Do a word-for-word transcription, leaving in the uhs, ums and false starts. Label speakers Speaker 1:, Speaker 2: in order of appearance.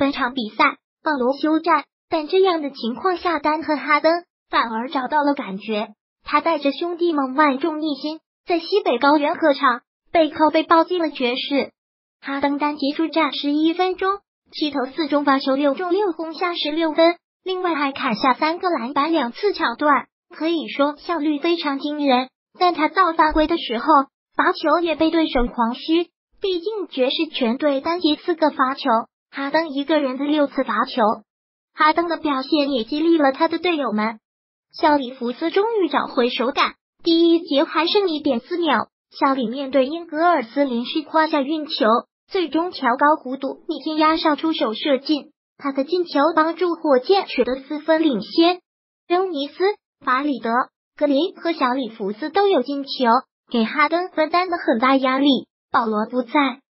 Speaker 1: 本场比赛保罗休战，但这样的情况下，丹和哈登反而找到了感觉。他带着兄弟们万众一心，在西北高原客场背靠背抱进了爵士。哈登单节出战十一分钟，七投四中罚球六中六轰下十六分，另外还砍下三个篮板两次抢断，可以说效率非常惊人。但他造犯规的时候，罚球也被对手狂嘘，毕竟爵士全队单节四个罚球，哈登一个人的六次罚球。哈登的表现也激励了他的队友们。效里弗斯终于找回手感，第一节还剩 一点四秒，效里面对英格尔斯连续胯下运球，最终调高弧度，逆天压上出手射进。他的进球帮助火箭取得四分领先。恩尼斯、法里德、格林和小里弗斯都有进球，给哈登分担了很大压力。保罗不在，